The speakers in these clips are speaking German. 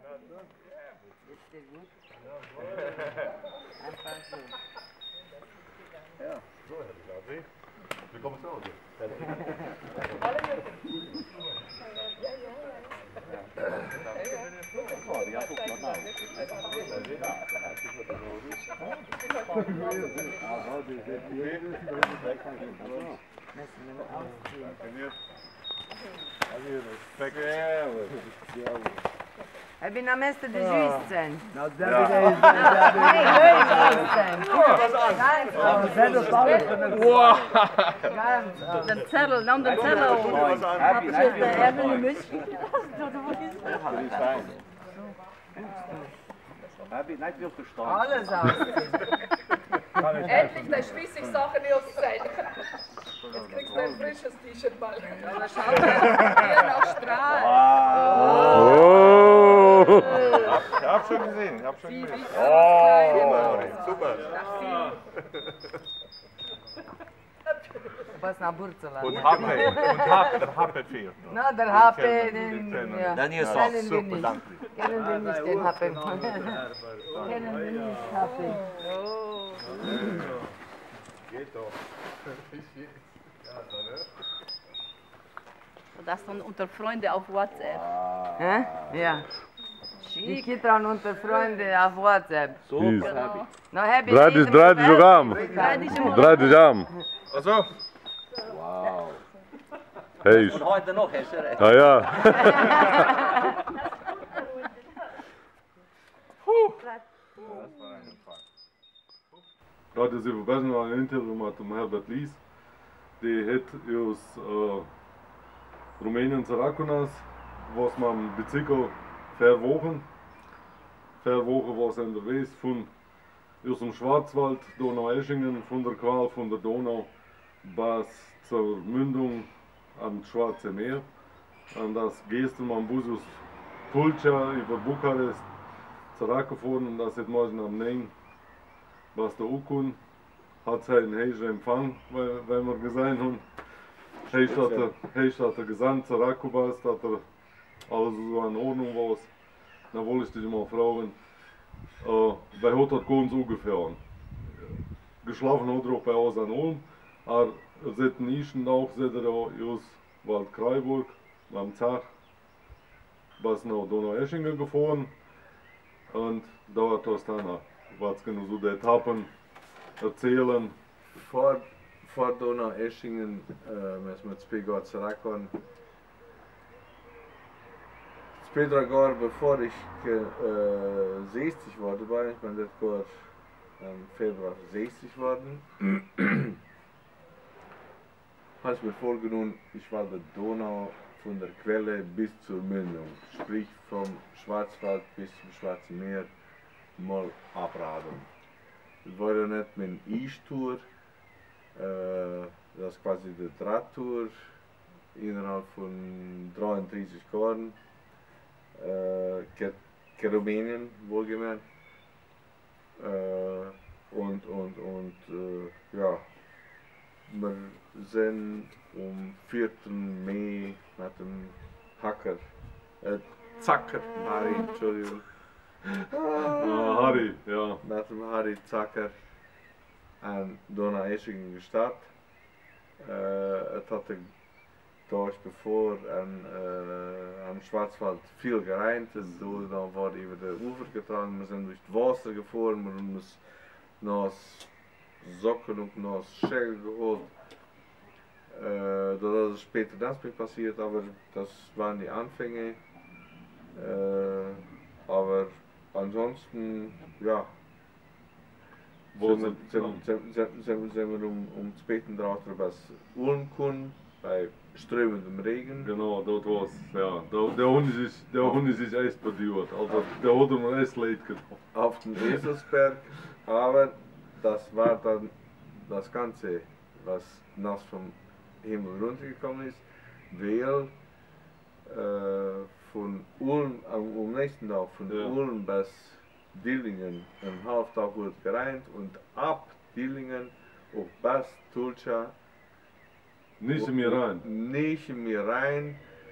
Ist der gut? Einfach so. Ja, so hätte ich auch sehen. Wie kommst du aus? Heb je nou mensen de juist zijn? Nou, Nee, juist zijn. Den Zettel, dan de Zettel. Even een musje. Nicht viel verstanden. Alles aus. Endlich, da schließe ich Sachen nicht aus Zeit. Jetzt kriegst du ein frisches T-Shirt mal. Aber schau hier noch strahlen. Oh! Ich hab schon gesehen, ich hab schon gesehen. Super. Was naar Burtseland. Und der Happe fehlt noch. Nou, der HP, ja. Dan hier Kennen wir Super, nicht. danke. Kennen wir nicht den HP. Kennen wir nicht HP. Geht doch. Das dann unter Freunde auf WhatsApp. Hä? Ja. Die Kinder unter Freunde auf WhatsApp. So, Yes. happy. Nou heb je Draai dich am. Draai dich am. Also, Wow. Hey. Und heute noch, hast du recht. Ja, ja. Dat is even best wel een interview met Herbert Lies. Die heeft aus Rumänien Sarakunas, was man bezirkel 4 Wochen. 4 Wochen was er unterwegs von aus dem Schwarzwald, Donaueschingen, von der Qual von der Donau bis zur Mündung am Schwarze Meer. Und das Gestel am Busus Tulcha über Bukarest zurückgefahren und das hat morgen am 9. Was der Ukun hat seinen Heisch empfangen, weil wir gesehen haben. Heisch hat er gesandt, zurückgebracht, dass er alles so in Ordnung war. Dann wollte ich dich mal fragen, bei hat das ganz ungefähr geschlafen hat er auch bei uns an Ulm, aber seit nächsten Tag sind er aus Waldkraiburg am Zach bis nach Donaueschingen gefahren und da hat das dann was genau so die Etappen erzählen. Vor Donaueschingen müssen wir zwei Jahre zurückgehen. 2, 3 Jahre bevor ich 60 geworden war, ich bin das Jahr im Februar 60 geworden, habe ich mir vorgenommen, ich war der Donau von der Quelle bis zur Mündung, sprich vom Schwarzwald bis zum Schwarzen Meer mal abraden. Das war ja nicht meine East-Tour, das ist quasi die Drahttour innerhalb von 33 Jahren. Rumänien wohlgemerkt. Ja, wir sind um 4. Mai mit dem Hacker, Zacker, Harry, Entschuldigung. Harry, ja. Mit dem Harry Zacker an Donaueschingen gestartet. Es hatte Tag bevor am Schwarzwald viel geregnet, so dann war über den Ufer getragen, wir sind durch das Wasser gefahren, wir haben uns nach Socken und nach Schägel geholt. Das ist später das passiert, aber das waren die Anfänge. Aber ansonsten, ja, sind wir um späten drauf was Ulm kommen, bei strömendem Regen. Genau, dort war es, ja. Der Hund ist sich echt bedient, also der hat mir echt leid getan. Auf dem Eselsberg, aber das war dann das Ganze, was nass vom Himmel runtergekommen ist, weil von Ulm, am nächsten Tag von Ulm bis Dillingen einen halben Tag wurde geregnet und ab Dillingen auf bis Tulcha nicht mehr rein. Nicht mehr rein.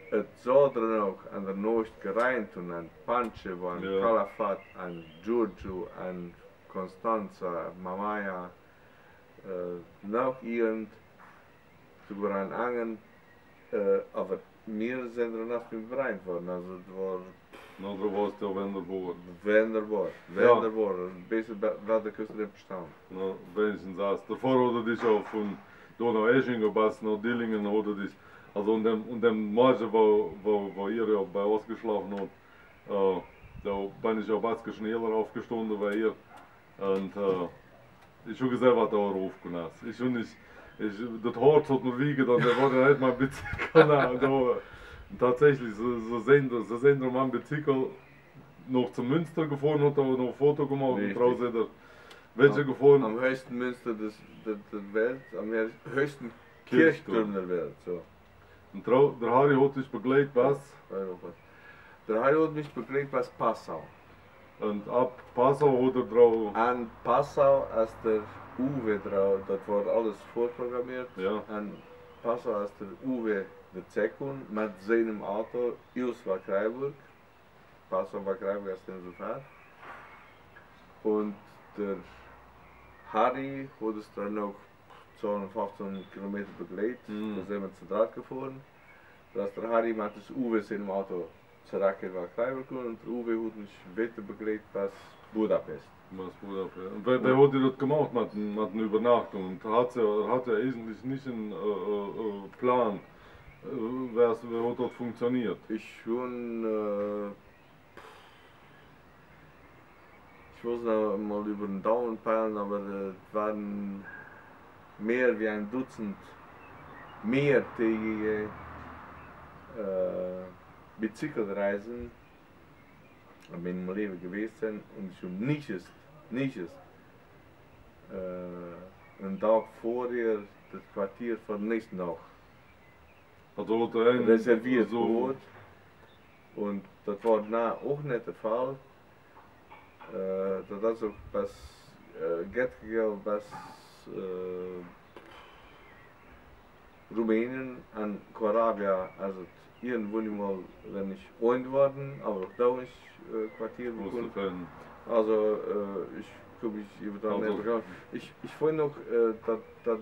het zou er ook aan de nooit gereind toen aan Pancho, aan Ja. Calafat, aan Giorgio, aan Constanza, Mamaya, nog iemand, toen aan Angen, aber mir zijn er nog niet bereind worden, also het was Nou, dat was het al wonderbaar. wonderbaar, best wel de kust erin verstaan. Nou, wenigstens das. Davor hat er das auch von Donaueschingen bis nach Dillingen hat er das. Also und dem Morgen, wo ihr ja bei uns geschlafen habt, da bin ich ja ein schneller aufgestanden bei ihr. Und ich habe gesehen, was da raufgekommen ist. Ich habe nicht, das Herz hat mir wiegen, und der war dann nicht mal ein bisschen da. Tatsächlich, so sehen wir mal ein Bicycle noch zum Münster gefahren, hat er noch ein Foto gemacht und draußen hat er welche gefahren. Am höchsten Münster der Welt, am höchsten Kirchturm der Welt. So. Und der Harry hat sich begleitet bis. Der Harry hat mich begleitet bis Passau. Und ab Passau hat er drauf. An Passau, als der Uwe drauf, das war alles vorprogrammiert. Ja. An Passau, als der Uwe de Zekun mit seinem Auto aus war Freiburg. Passau war Freiburg, als der so fährt. Und der Harry hat es dann noch 215 Kilometer begleitet. Da sind wir zu Draht gefahren. Da ist der Harry mit des Uwe seinem Auto zurück nach Freiburg und der Uwe hat mich weiter begleitet bis Budapest. Und wer hat das gemacht mit einer Übernachtung? Und hat ja eigentlich nicht einen Plan, wie hat das funktioniert? Ich muss noch mal über den Daumen peilen, aber es waren mehr wie ein Dutzend mehrtägige Bicykelreisen in meinem Leben gewesen sind und ich habe nichts einen Tag vorher das Quartier für den nächsten Tag Also hat er einen reserviert so. geholt und das war auch nicht der Fall. Dat is ook best Getgel, best Rumänien und Korabia, also irgendwo nicht mal, wenn ich freund worden, aber auch da ist Quartier bekommen. Also ich glaube, ich über da nicht bekannt. Ich freue noch, dass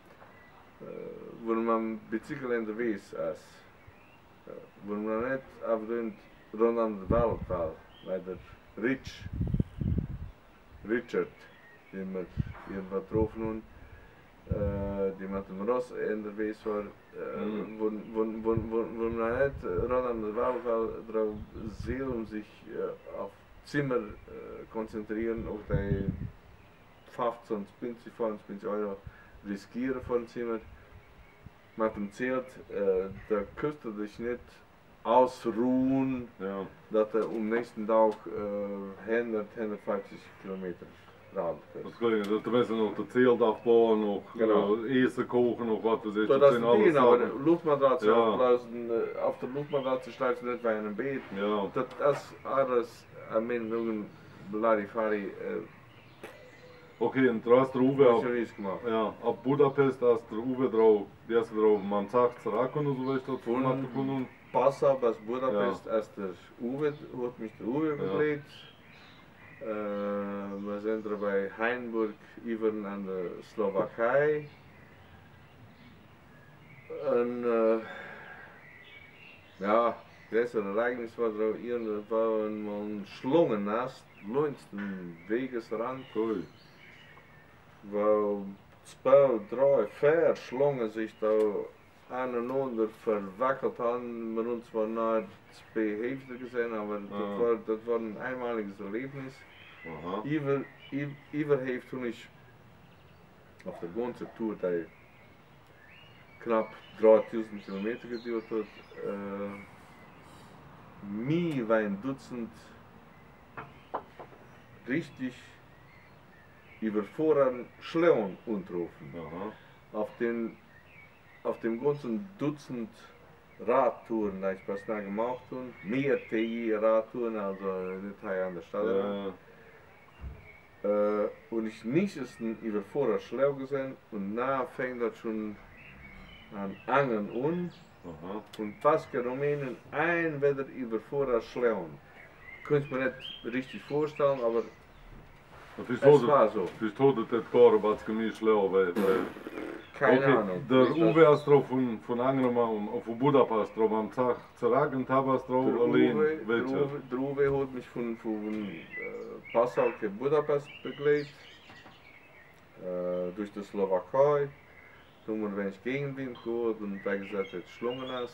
wo man Bicycle unterwegs ist, wo man nicht abdrückt rund an der Welt war, weil der Richard, den wir irgendwann getroffen haben, die mit dem Ross unterwegs war, wo man nicht rund an der Welt war, darauf sehr sich auf Zimmer konzentrieren, auf die 15, 20, 25 Euro riskieren von Zimmer. Mit dem Zelt, da könntest du dich nicht ausruhen, Ja. dat nächsten Tag 100, 150 Kilometer raden Das klingt, dat de mensen nog de Zelt afbouwen, nog Genau. Essen kochen, nog wat we So, zeggen. das ist genau, Luftmatratze Ja. aufblasen, auf der Luftmatratze schläfst du nicht bei einem Bett. Ja. Das ist alles, ich meine, nur ein Larifari, Okay, und da hast der Uwe ab, Missionis gemacht. ja, ab Budapest hast der Uwe drauf, die hast du drauf, man sagt zurückkommen, so weißt du, das Von- Format gefunden. Passau bis Budapest, als der Uwe, hat mich der Uwe begleitet. Wir sind er bei Hainburg über an der Slowakei. Und ja, das Ereignis war da irgendwann mal ein Schlungennast, 19 Wegesrand, Cool. wo 2, 3, 4 Schlungen sich da aneinander verwackelt haben. Wir haben zwar nach 2 Hälften gesehen, aber das war ein einmaliges Erlebnis. Aha. Überhaupt habe ich auf der ganzen Tour, die knapp 3000 Kilometer gedauert hat, mir war ein Dutzend richtig überfahren Schleuen unterrufen. Aha. Auf dem ganzen Dutzend Radtouren, die ich was da gemacht habe, mehrtägige Radtouren, also nicht hier an der Stadt. Und ich nicht ist ein überfordert schlau gesehen und na fängt das schon an Angeln und fast Rumänen ein Wetter über vorher schläuen. Könnte ich mir nicht richtig vorstellen, aber es war so. Dus tot het koren wat gemeen schlau, weil Keine Ahnung. Der Uwe ist drauf von Angermann auf Budapest drauf am Tag zerragen, Tabas drauf, allein, welche? Der Uwe hat mich von Passau nach Budapest begleitet, durch die Slowakei. Toen wir wenig Gegenwind geholt und da gesagt, dass schlungen hast.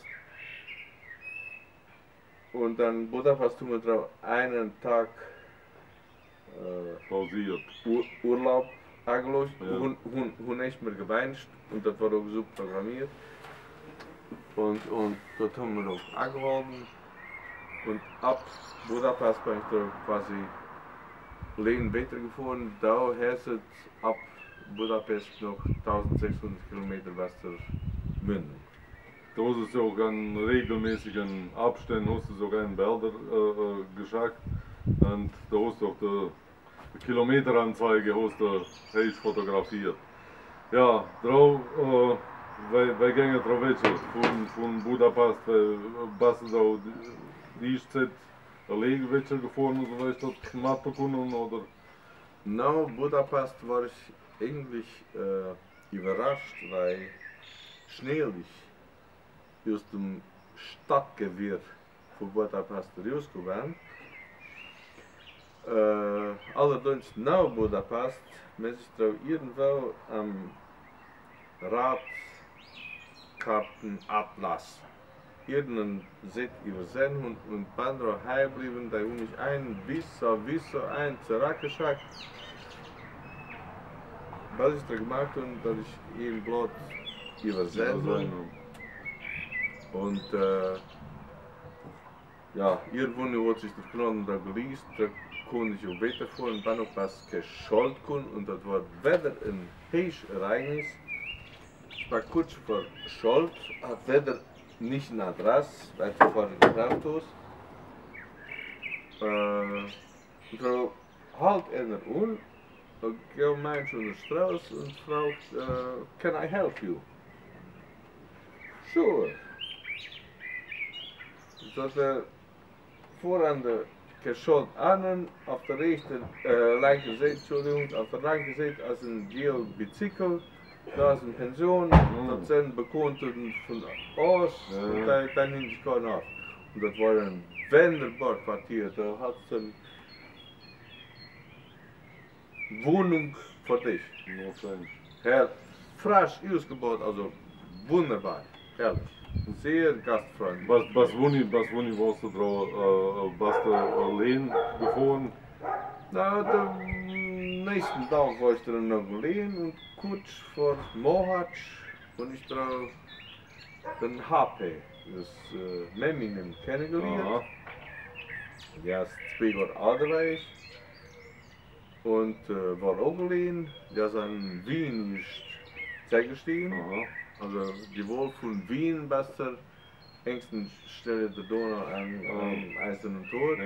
Und dann Budapest tun wir drauf einen Tag pausiert. Urlaub angelöst, hun echt mehr gewünscht und das war auch so programmiert. Und dort haben wir auch angehalten und ab Budapest bin ich da quasi allein weitergefahren. Da heißt es ab Budapest noch 1600 Kilometer Westermünden. Da hast du auch an regelmäßigen Abständen hast du sogar in Bilder geschickt und da hast du auch die Kilometeranzeige hast du fotografiert. Ja, drauf, wir gehen drauf von Budapest, was ist da die Zeit allein gefahren und so weißt du, mitbekommen oder? No, Budapest war ich eigentlich überrascht, weil schnellig aus dem Stadtgewirr von Budapest rausgekommen. Allerdings nach Budapest muss ich da irgendwo am Radkartenatlas irgendeinen Sitz übersehen und bin da heimgeblieben, da habe ich ein bis ein zurückgeschickt. Was ich da gemacht habe, dass ich ihn bloß übersehen und ja, irgendwo hat sich der Knoten da gelesen, da konnte ich auch weiterfahren und dann noch was geschollt und das war weder ein Heischereignis, ich war kurz vor Scholt, hat weder nicht eine Adresse, weil ich vor den Autos. Und so halt einer und geht mein schon der Straße und fragt, can I help you? Sure. Dat voran de Kershon aan auf der rechten linker Seite, Entschuldigung, auf der linken Seite als ein geel Bicycle, da ist eine Pension, das sind Bekannten von aus, und da nimmt sich keiner auf. Und das war ein wunderbares Quartier, da hat es eine Wohnung für dich. Herr, frisch ausgebaut, also wunderbar, herrlich. Sehr gastfreundlich. Was wuni warst du drauf, warst du allein gefahren? Na, den nächsten Tag war ich dann noch allein und kurz vor Mohac und ich drauf den HP, das Meminem kennengelernt. Der ist 2 Jahre alt und war auch allein. Der ist in Wien nicht zugestiegen. Also die Wohl von Wien besser engsten Stelle der Donau am Eisernen Tor.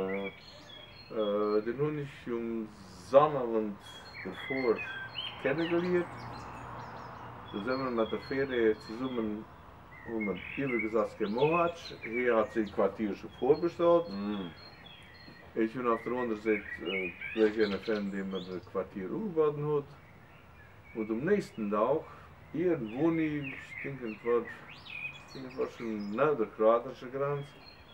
Den habe ich Sommerland davor kennengelernt. Da sind wir mit der Fähre zusammen und über gesagt gemacht. Hier hat sich ein Quartier schon vorbestellt. Ich bin auf der anderen Seite gleich eine Fan, die mir das Quartier umgebaut hat. Und am nächsten Tag irgendwo nicht, ich denke, es war schon nach der kroatischen Grenze.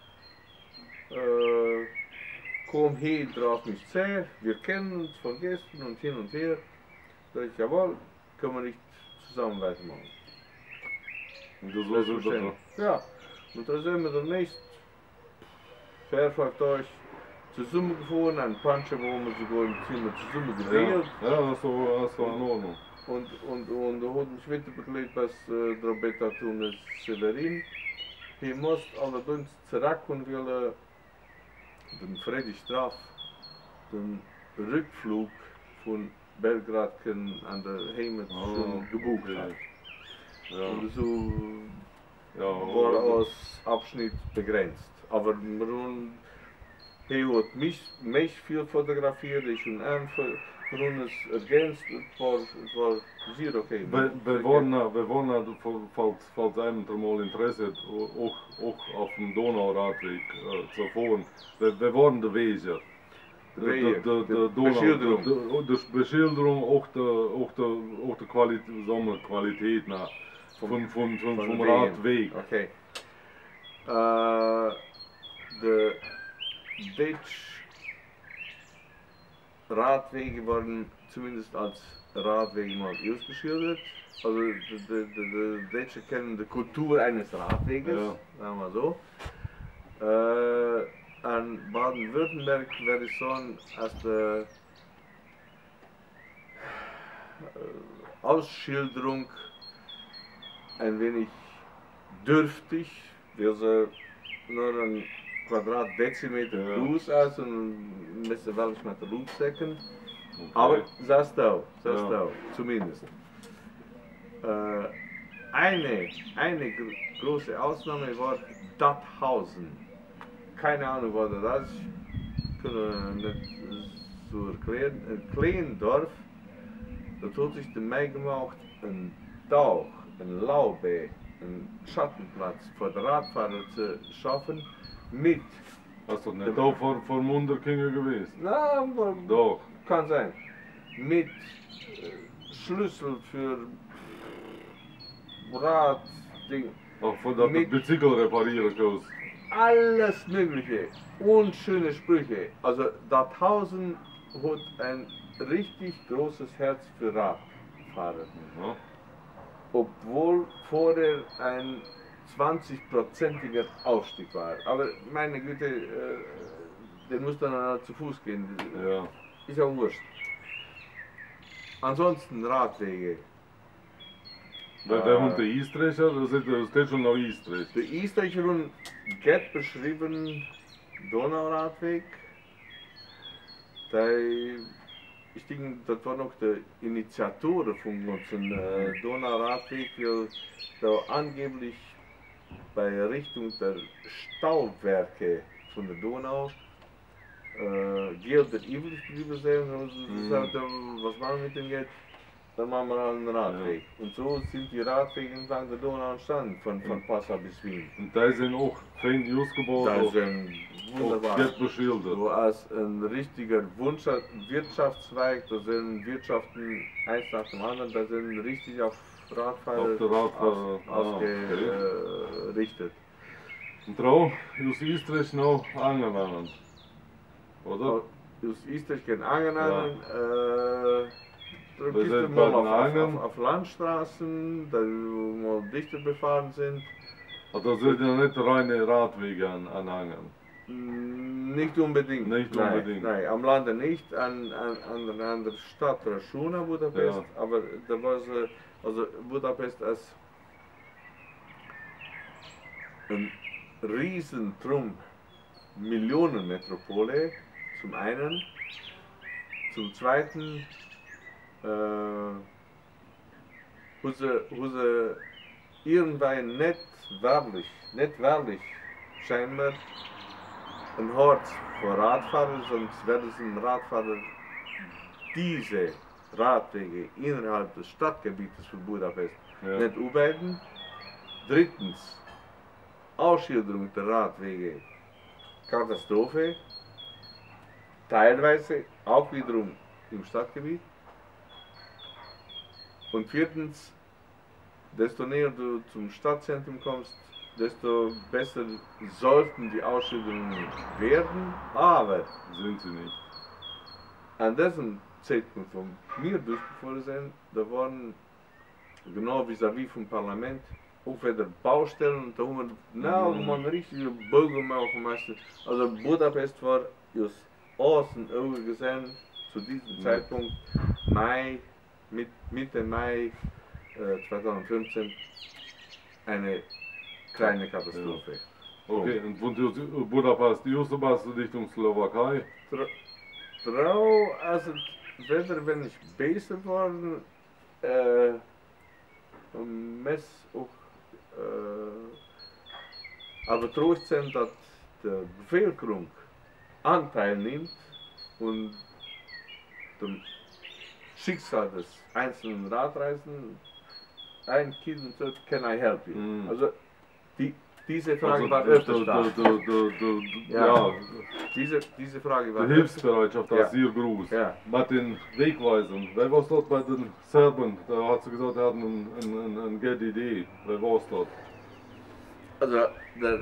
Kom hier drauf mich zu, wir kennen uns von gestern und hin und her. Da ich, jawohl, können wir nicht zusammen weitermachen. Und das war so schön. Ja, und da sind wir demnächst 4-5 Tage zusammen gefahren, ein Pancho, wo wir sogar im Zimmer zusammen gewählt. Ja, das war in Ordnung. Und da hat mich weiter begleitet, was Roberta Tunes Severin. Hij moest allerdings zurückkommen, weil den Freddy Straff den Rückflug von Belgrad an der Heimat schon gebucht hat. Und so war als Abschnitt begrenzt. Aber er hat mich viel fotografiert, ich habe Grund ergänzt, es war sehr okay. Wir waren, falls einem mal Interesse hat, auch auf dem Donauradweg zu fahren. Wir waren der Weser. Die Beschilderung, auch die Qualität vom Radweg. Okay. De Deutsche Radwege waren zumindest als Radwege mal ausgeschildert. Also die Deutschen kennen die Kultur eines Radweges, ja. sagen wir so. An Baden-Württemberg werde ich sagen, als die Ausschilderung ein wenig dürftig, wir so nur ein Quadratdezimeter groß aus und müssen welches mit der Luft säcken. Aber das da, zumindest. Eine große Ausnahme war Datthausen. Keine Ahnung, was das ist, können wir nicht so erklären. Ein kleines Dorf, da hat sich der Mai gemacht, ein Tauch, ein Laube, ein Schattenplatz für die Radfahrer zu schaffen mit. Hast du nicht auch vor Munderkingen gewesen? Na, Doch. kann sein. Mit Schlüssel für Radding. Auch von der Bicycle reparieren kannst. Alles Mögliche und schöne Sprüche. Also Datthausen hat ein richtig großes Herz für Radfahrer. Ja. Obwohl vorher ein 20%iger Aufstieg war. Aber meine Güte, der muss dann zu Fuß gehen. Ja. Ist ja wurscht. Ansonsten Radwege. Wer und der Eastreicher, das steht schon noch Eastreich. Der Eastreicher geht beschrieben Donauradweg. Ich denke, das war noch der Initiator von unserem Donauradweg, weil da angeblich bei Richtung der Stauwerke von der Donau Geld übrig geblieben sein und sie sagte, was machen wir mit dem Geld? Dann machen wir einen Radweg. Ja. Und so sind die Radwege entlang der Donau entstanden, von Passau bis Wien. Und da sind auch fein ausgebaut. Da sind wunderbar. Wird beschildert. So als ein richtiger Wirtschaftszweig, da sind Wirtschaften eins nach dem anderen, da sind richtig auf Radfahrer ausgerichtet. Und Trau, aus Eastreich noch angewandt, oder? Aus Eastreich gehen angewandt. Da gibt es mal auf Landstraßen, die mal dichter befahren sind. Also da sind ja nicht reine Radwege anhängen? Nicht unbedingt. Nein, am Lande nicht, an der Stadt Raschuna, Budapest, ja. Aber da war also Budapest als ein Riesentrum, Millionenmetropole, zum einen, zum zweiten, wo sie irgendwann nicht wahrlich scheinbar ein Hort für Radfahrer, sonst werden sie Radfahrer diese Radwege innerhalb des Stadtgebietes von Budapest nicht arbeiten. Drittens, Ausschilderung der Radwege, Katastrophe, teilweise auch wiederum im Stadtgebiet. Und viertens, desto näher du zum Stadtzentrum kommst, desto besser sollten die Ausschilderungen werden, aber sind sie nicht. An diesem Zeitpunkt, wo wir durchgefahren sind, da waren genau vis-à-vis vom Parlament auch wieder Baustellen und da haben wir einen richtigen Bogen machen müssen. Also Budapest war aus außen gesehen zu diesem Zeitpunkt Mitte Mai 2015 eine kleine Katastrophe. Ja. Okay, und von Budapest hast du Richtung Slowakei? Also weder wenn ich besser war, Mess auch, aber trotzdem, dass die Bevölkerung Anteil nimmt und Schicksal des einzelnen Radreisenden ein Kind und sagt, can I help you? Also diese Frage war öfters da. Ja, Diese Frage war die Hilfsbereitschaft, Ja. ist sehr groß. Ja. Mit den Wegweisungen. Wer war dort bei den Serben? Da hat sie gesagt, er hat eine gute Idee. Wer war dort? Also der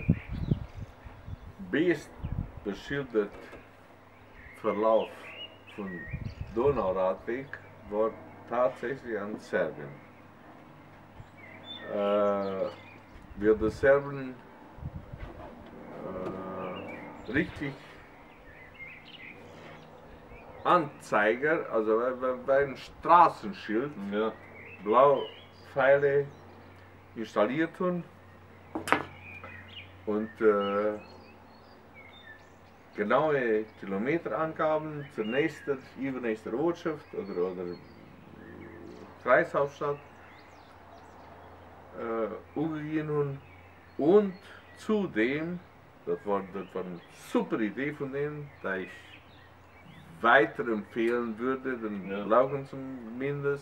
best beschildert Verlauf von Donauradweg war tatsächlich an Serbien. Wir die Serben richtig Anzeiger, also bei einem Straßenschild, Ja. blaue Pfeile installiert haben und genaue Kilometerangaben zur übernächsten Ortschaft oder Kreishauptstadt umgehen haben. Und zudem, das war eine super Idee von denen, da ich weiterempfehlen würde, den Laugen zumindest,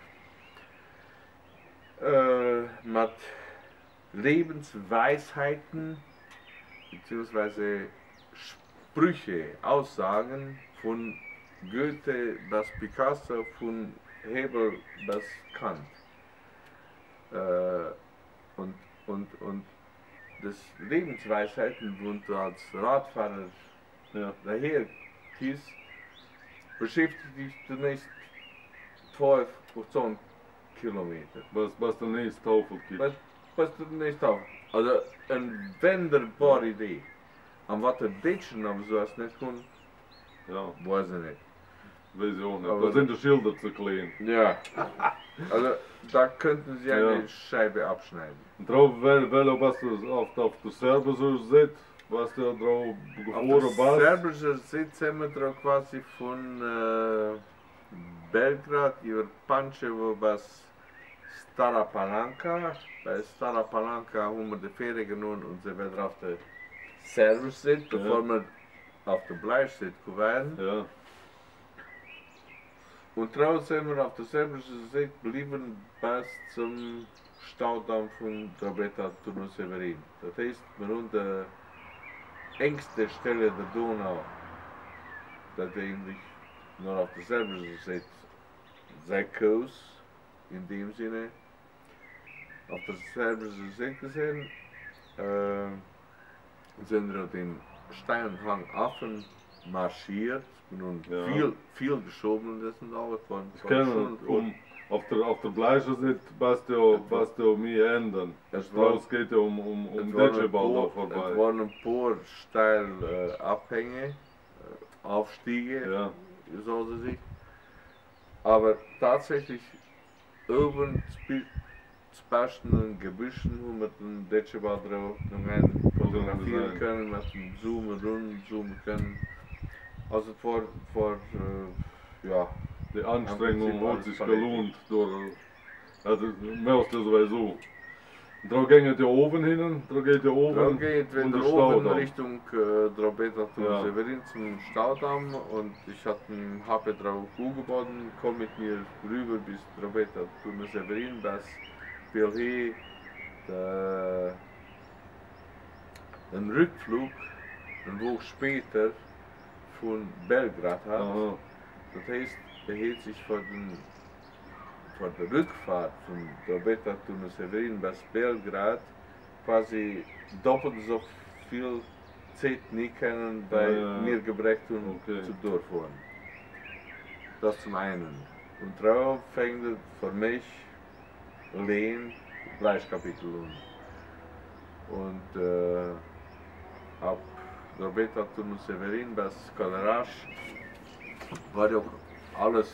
mit Lebensweisheiten bzw. Sprüche, Aussagen von Goethe bis Picasso, von Hebel bis Kant. Und das Lebensweisheiten, wenn du als Radfahrer daher gehst, beschäftigt dich zunächst 5 bis 10 Kilometer. Was der nächste Tafel gibt. Was du nicht auf. Also eine wunderbare Idee. Und was der Deutschen aber so als nicht können, weiß ich nicht. Weiß ich auch nicht. Aber Da sind die Schilder zu klein. Ja. Also da könnten sie eine Scheibe abschneiden. Und drauf, weil was du auf der Serbische sieht, was du drauf Auf geboren der bist. serbischen Sitz haben wir drauf quasi von Belgrad über Pančevo bis Stara Palanka. Bei Stara Palanka haben wir die Fähre genommen und sie werden auf der Serbischen Sitz, bevor wir auf der Bleichsitz gewesen. Ja. Und draußen sind wir auf der serbischen Seite geblieben bis zum Staudamm von Drobeta Turnu Severin. Das heißt, wir haben die engste Stelle der Donau, das eigentlich nur auf der serbischen Seite sehr groß, in dem Sinne. Auf der serbischen Seite gesehen, sind wir den steilen Hang Affen marschiert. Und viel geschoben das sind auch von auf der gleichen Seite was du mir ändern. Es geht um Dätscheball da vorbei. Es waren ein paar steile Abhänge, Aufstiege, so sich. Aber tatsächlich oben zwischen Gebüschen, wo wir den Dätscheball drauf fotografieren können, mit dem zoomen können. Also die Anstrengung hat sich gelohnt. Also merkst du sowieso. Da geht der oben hin, da geht der oben Dann geht und der wieder oben Staudamm. Richtung Drobeta Turnu Severin zum Staudamm und ich habe drauf angeboten, komm mit mir rüber bis Drobeta Turnu Severin, das will hier einen Rückflug, eine Woche später, von Belgrad hat. Das heißt, er hält sich vor der Rückfahrt von Drobeta Turnu Severin bis Belgrad quasi doppelt so viel Zeit nicht können bei mir gebracht zu durchfahren. Das zum einen. Und darauf fängt es für mich allein das Bleichkapitel an. Und ab Drobeta Turnu Severin bis Kalarash war ja alles,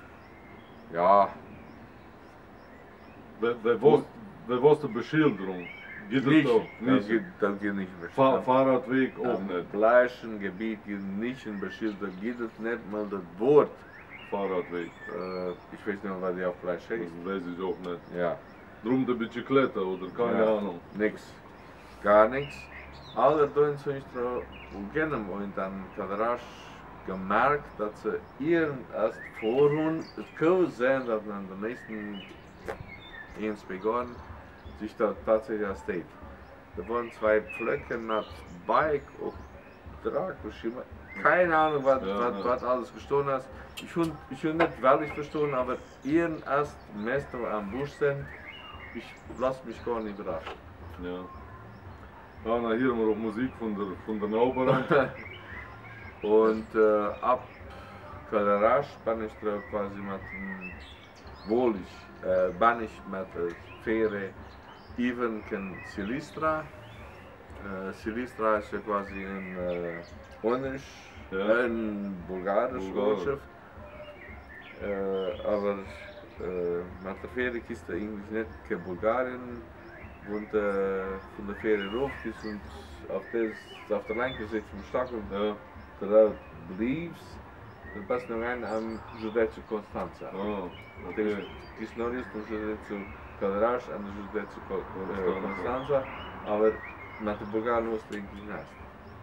Wer war die Beschilderung? Geht nicht, das nicht? das geht nicht mehr. Fahrradweg auch nicht. Bleischengebiet geht nicht in Beschilderung, geht es nicht mal das Wort. Fahrradweg. Ich weiß nicht, was die auf Fleisch Das heißt. weiß ich auch nicht. Ja, Drum die Bicicletta oder keine Ahnung. nix. Gar nichts. Allerdings habe ich da gerne und dann Kalarash gemerkt, dass sie erst vorhin, es kann sein, dass man in den nächsten 1-2 Jahren sich da tatsächlich ersteht. Da waren 2 Pflöcke nach Bike auf Drag bestimmt. Keine Ahnung, was alles gestohlen ist. Ich habe nicht wirklich verstanden, aber erst Meister am Busch sind, ich lasse mich gar nicht überraschen. Ja. Ja, na, hier haben wir auch Musik von der Nachbarin. Und ab Kalarasch bin ich da quasi mit dem bin ich mit der Fähre even in Silistra. Silistra ist ja quasi ein ein bulgarische Ortschaft. Aber mit der Fähre ist da eigentlich nicht kein Bulgarien. Und von der Fähre rauf ist und auf der linken Seite vom Stachel, da blieb's, dann passt noch ein am Județu Constanța. Deci, ist noch nicht vom Județu Kalaraș an der Județu Constanța, aber mit der Bulgaren muss es eigentlich nicht.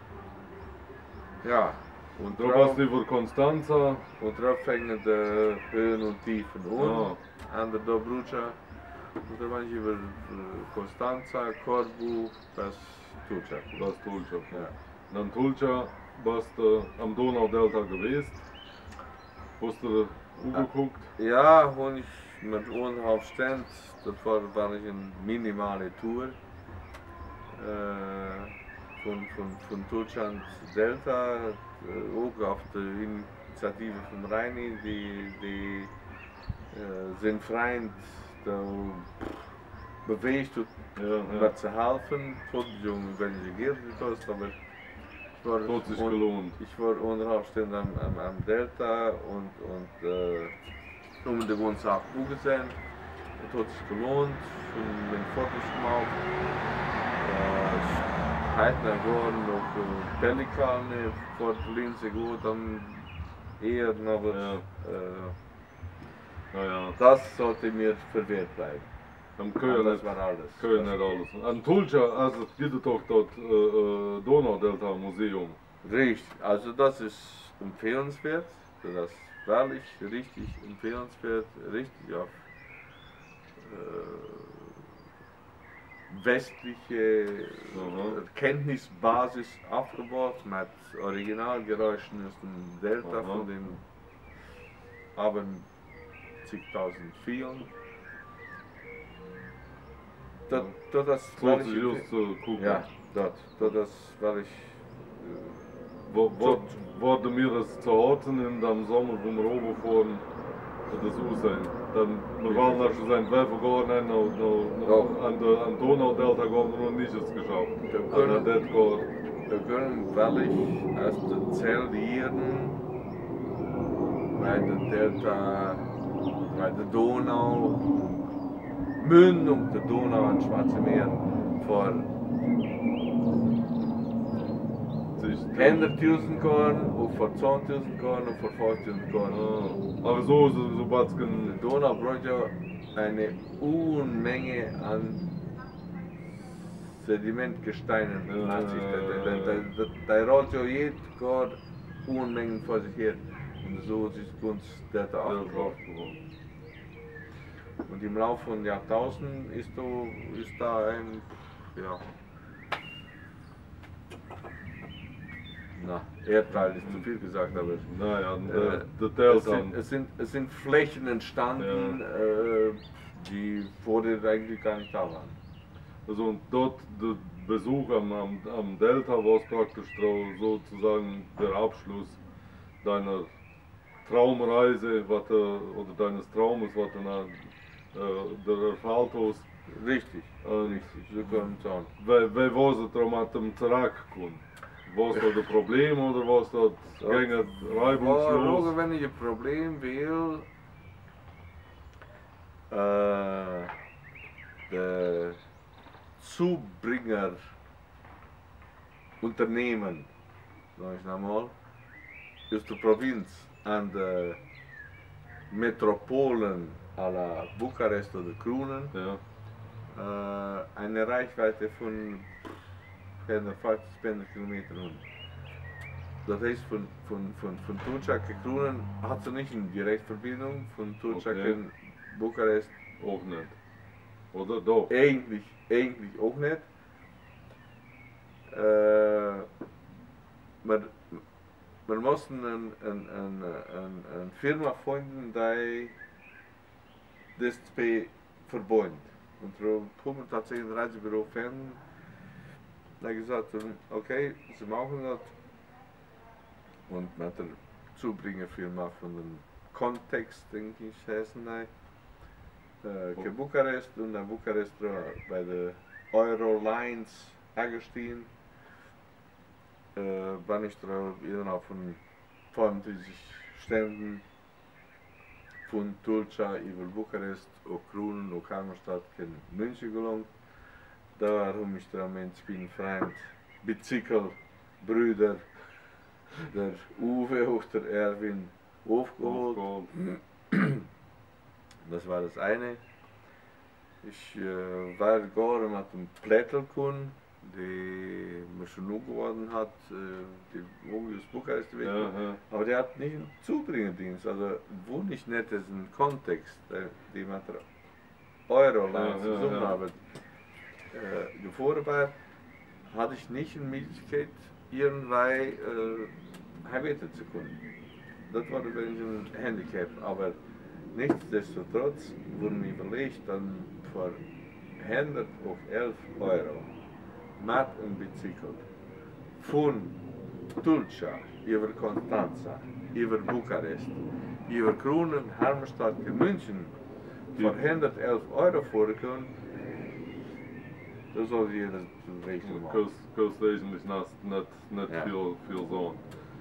Ja, und Da warst du über Constanța. Und darauf fängen die Höhen und Tiefen an der Dobruča. Und dann bin ich über Constanța, Corbu, bis Tulča. Ja. Dann Tulča warst du am Donaudelta gewesen. Hast du angeguckt? Ja, und ich mit 1,5 Stand, das war ich eine minimale Tour. Von Tulča ins Delta, auch auf der Initiative von Reini, die sind Freund, da bewegt und was zu helfen. Trotzdem, wenn ich Geld gekostet habe, ich war 1,5 Stunden am Delta und um die ganze Sache gesehen. Es hat sich gelohnt, und mit Fotos gemacht. Heute noch Pelikane vor der Linse gut am Erden, aber das sollte mir verwehrt bleiben. Das war alles. Können nicht alles. An Tulča, also gibt es doch dort Donaudelta Museum. Richtig, also das ist empfehlenswert, das ist wirklich richtig empfehlenswert, richtig auf westliche Kenntnisbasis aufgebaut mit Originalgeräuschen aus dem Delta von den zigtausend vielen. Das Ja, das war ich. Wurde mir das zu Hause nimmt am Sommer, wo wir runterfahren, das aussehen. Dann, wir waren da schon seit 12 Jahren an Donaudelta gehen wir noch nicht geschafft. Da können wirklich erst erzählen, bei der Delta, bei der Donau, Mündung der Donau ans Schwarze Meer vor 100.000 Jahren und vor 20.000 Jahren und vor 50.000 Jahren. Aber so Batzken. Die Donau bringt ja eine Unmenge an Sedimentgesteinen an sich. Da rollt ja jedes Jahr Unmengen vor sich her. Und so ist es uns der aufgebaut geworden. Und im Laufe von Jahrtausenden ist da ein, Erdteil ist zu viel gesagt, aber es sind Flächen entstanden, die vorher eigentlich gar nicht da waren. Also und dort der Besuch am Delta war es praktisch sozusagen der Abschluss deiner Traumreise oder deines Traumes, was du der erfüllt hast. Richtig, so kann man sagen. Wie war es darum mit dem Zurückkommen? Was war das Problem oder was das gegen reibungslos? Wenn ich ein Problem will, der Zubringer Unternehmen, sag ich nochmal, ist die Provinz an der Metropolen à la Bukarest oder Krunen, eine Reichweite von 50 Kilometer. das heißt von Turczak in Kroenen hat sie nicht eine Direktverbindung, von Turczak Okay. in Bukarest Auch nicht. Oder doch? eigentlich auch nicht. Wir mussten eine Firma finden, die das zwei verbindet. Und darum haben wir tatsächlich ein Reisebüro gefunden. Da gesagt, okay, sie machen das. Und mit der Zubringerfirma von dem Kontext, denke ich, heißen die. Bukarest und in Bukarest bei der Eurolines angestiegen. Ben ich da innerhalb von 25 Stunden von Tulca über Bukarest, auch Kroenen, auch Halberstadt, in München gelangt. Da habe ich da mit meinem Freund, Bicycle, Brüder, der Uwe und der Erwin aufgeholt. Das war das eine. Ich war gar mit dem Plättelkunden, die mir schon nur geworden hat, die wohnt aus Bukarest weg. Ja. Aber der hat nicht einen Zubringerdienst, also wo nicht nicht ist ein Kontext, die mit der Eurolines Zusammenarbeit gefahren war, hatte ich nicht eine Möglichkeit, irgendwie heimweiter zu können. Das war ein bisschen ein Handicap, aber nichtsdestotrotz wurde mir überlegt, dann für 111 Euro mit einem Bicycle von Tulca über Konstanza, über Bukarest, über Kroenen, Halberstadt in München für 111 Euro fahren können, das soll jeder rechnen machen. Kostet eigentlich nicht Ja. viel so.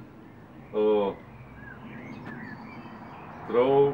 Trouw,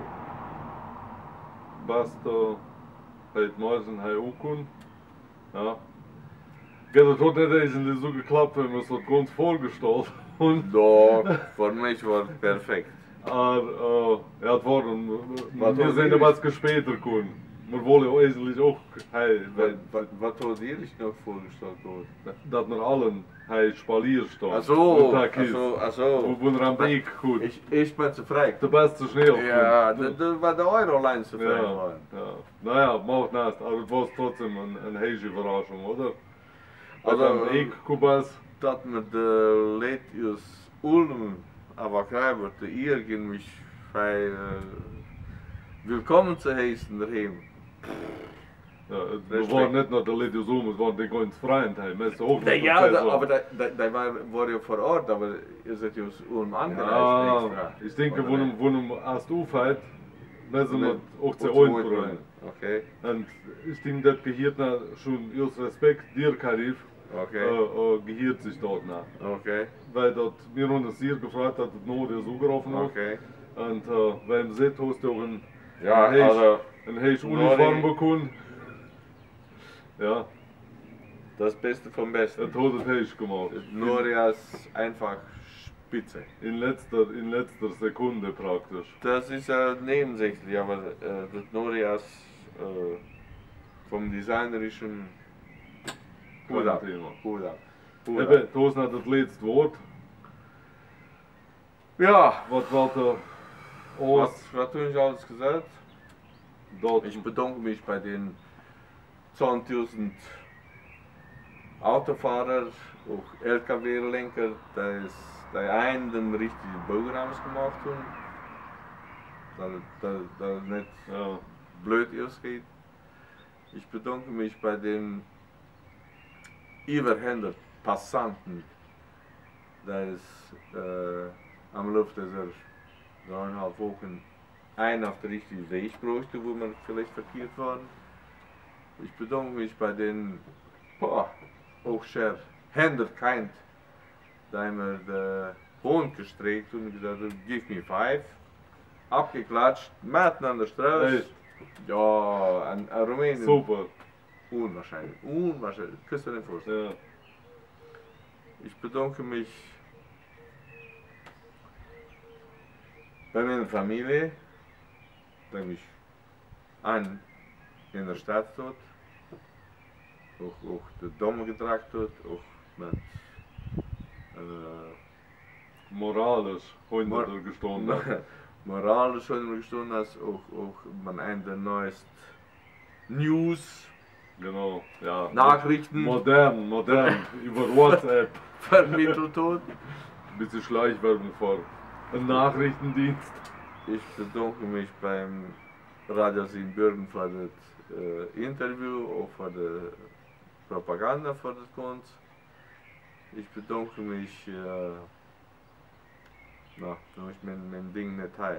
basta, heute Morgen auch kun. Ja. Das hat nicht eigentlich so geklappt, wenn man es hat ganz vorgestellt. Und Doch, für mich war es perfekt. ja, es war Was wir hat sind ihr- etwas später kun. Wir wollen eigentlich auch, hey, Was hat dir noch vorgestellt worden? dass wir allen, hey, Spalier stehen. Ach so, Und da ist, ach so. wo wir am Weg gut. Ich bin zufrieden. Der beste Schnee. Ja, das war der Eurolines zufrieden Ja, waren. ja. Naja, macht nichts, aber es war trotzdem eine heiße Überraschung, oder? Also, Also, am Weg, Kubas, Dat met de leed aus Ulm, aber krijgen de hier mich bei willkommen zu heißen daheim. ja, wir waren nicht nur der Leute so, es waren die ganz Freund, hey, wir sind auch noch Ja, Prozess, aber da war ja vor Ort, aber ihr seid ja aus Ulm angereist ja, extra. ich denke, Oder wo nicht? du erst aufhört, wir sind wir auch zu Auch Ohren. Okay, Und ich denke, das gehört nach schon aus Respekt dir, Karif, okay, gehört sich dort nach. okay, Weil dort mir uns hier gefragt hat, dass nur der so gerufen hat. okay. Und beim Set hast du auch ein Ja, also heiß Uniform bekommen. Ja, das Beste vom Besten. das hat es heiß gemacht. Norias einfach spitze. In letzter Sekunde praktisch. Das ist ja nebensächlich, aber das Norias vom designerischen Hut ab. Kein Thema. Hut ab. Hut ab. Eben, du hast noch das letzte Wort. Ja, Was war da was habe ich alles gesagt? dort? Ich bedanke mich bei den 20.000 Autofahrer, auch LKW-Lenker, die einen den richtigen Bürgernamen gemacht haben. Dass nicht Ja, blöd ausgeht. Ich bedanke mich bei den über 100 Passanten, die am Luft dieser 3,5 Wochen einen auf der richtigen Weg bräuchte, wo man vielleicht verkehrt waren. Ich bedanke mich bei den auch sehr 100 Kind, die mir den Hund gestreckt und gesagt haben, give me 5. Abgeklatscht, mitten an der Straße. echt, Ja, an Rumänien. super. Unwahrscheinlich, unwahrscheinlich. Kannst du dir nicht vorstellen. Ja, Ich bedanke mich bei meiner Familie, die mich an in der Stadt tut, auch die Dome getragen hat, auch mit moralisch heute gestanden. Moralisch heute gestanden, als auch man eine neueste News, Genau, ja. Nachrichten Modern, über WhatsApp. vermittelt hat. Ein bisschen Schleichwerbung vor einem Nachrichtendienst. Ich bedanke mich beim Radio Siebenbürgen für das Interview, auch für die Propaganda für das Ganze. Ich bedanke mich, wenn ich mein Ding nicht habe.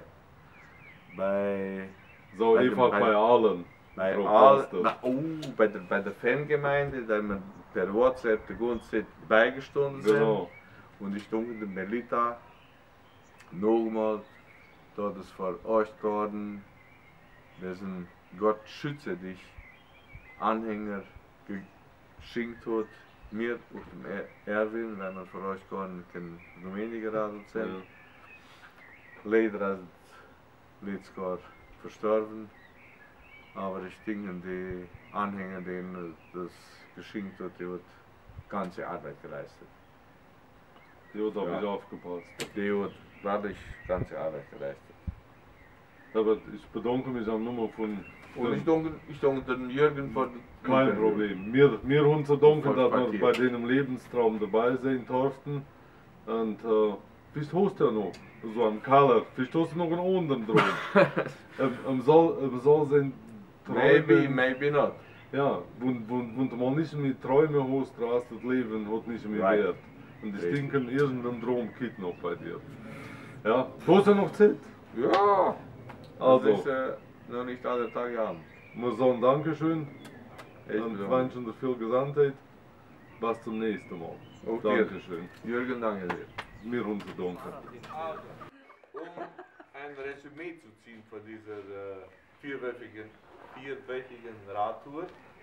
So Bei dem- einfach bei- bei allen. Bei, Propaganda. bei der Fangemeinde, da wir per WhatsApp die ganze Zeit beigestanden sind. Genau. Und ich danke der Melita nochmal, da das für euch geworden. Wir sind Gott schütze dich, Anhänger geschenkt hat, mir und dem Erwin, weil wir für euch geworden in Rumänien gerade sind. Leider ist letztes Jahr verstorben. Aber ich denke, die Anhänger, denen das geschenkt hat, die hat ganze Arbeit geleistet. Die hat auf Ja. mich aufgepasst. Die hat wirklich ganze Arbeit geleistet. Aber ich bedanke mich am Nummer von. Und ich danke dem Jürgen für das Kein Interview. Problem. Wir haben zu danken, dass wir Paket. bei dem Lebenstraum dabei sein durften. Und vielleicht hast du ja noch so einen Keller, vielleicht hast du noch einen anderen drum. Soll sein Träume. Maybe not. Ja, wenn du mal nicht mehr Träume hast, rast das Leben hat nicht mehr Right. Wert. Und ich Richtig. denke, irgendein Traum geht noch bei dir. Ja, du hast ja noch Zeit. Ja, Also, das ist noch nicht alle Tage haben. wir sagen Dankeschön Ich und bedanke. wünschen dir viel Gesundheit. Bis zum nächsten Mal. Auch dir. Dankeschön. Jürgen, danke dir. Wir uns danken. Um ein Resümee zu ziehen von dieser vierwöchigen Radtour,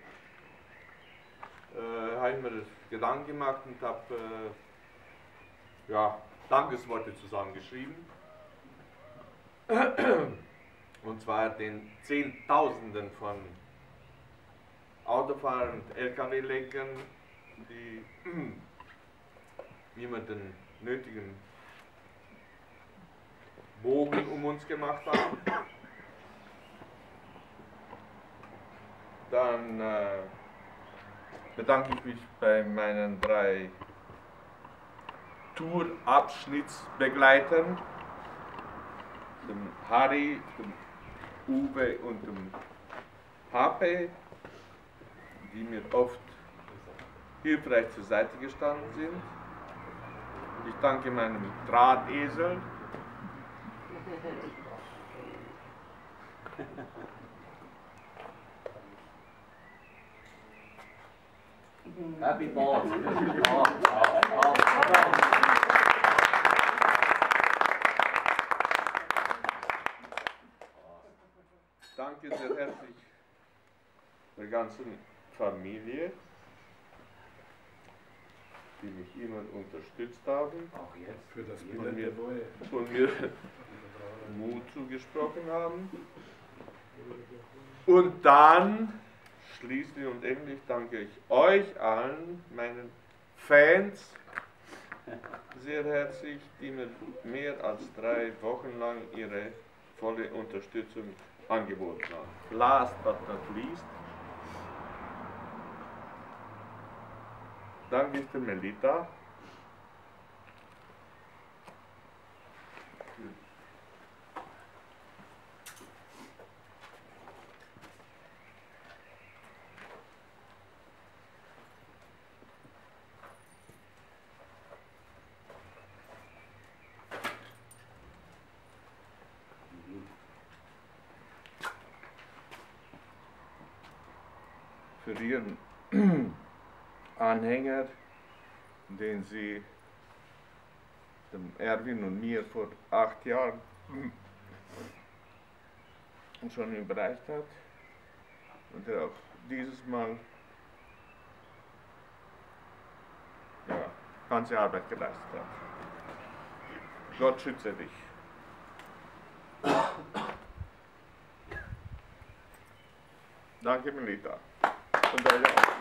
habe ich mir Gedanken gemacht und habe Dankesworte zusammengeschrieben. Und zwar den Zehntausenden von Autofahrern und LKW-Lenkern, die niemand den nötigen Bogen um uns gemacht haben. Dann bedanke ich mich bei meinen 3 Tourabschnittsbegleitern, dem Harry, dem Uwe und dem Hape, die mir oft hilfreich zur Seite gestanden sind. Ich danke meinem Drahtesel. Happy balls. Danke sehr herzlich der ganzen Familie, die mich immer unterstützt haben, Auch jetzt. Für das von mir Mut zugesprochen haben. Und dann, schließlich und endlich, danke ich euch allen, meinen Fans, sehr herzlich, die mir mehr als 3 Wochen lang ihre volle Unterstützung angeboten haben. Last but not least, danke ich der Melita für ihren Anhänger, den sie dem Erwin und mir vor 8 Jahren schon überreicht hat und er auch dieses Mal ganze Arbeit geleistet hat. Gott schütze dich. Danke, Melita. Und euch auch.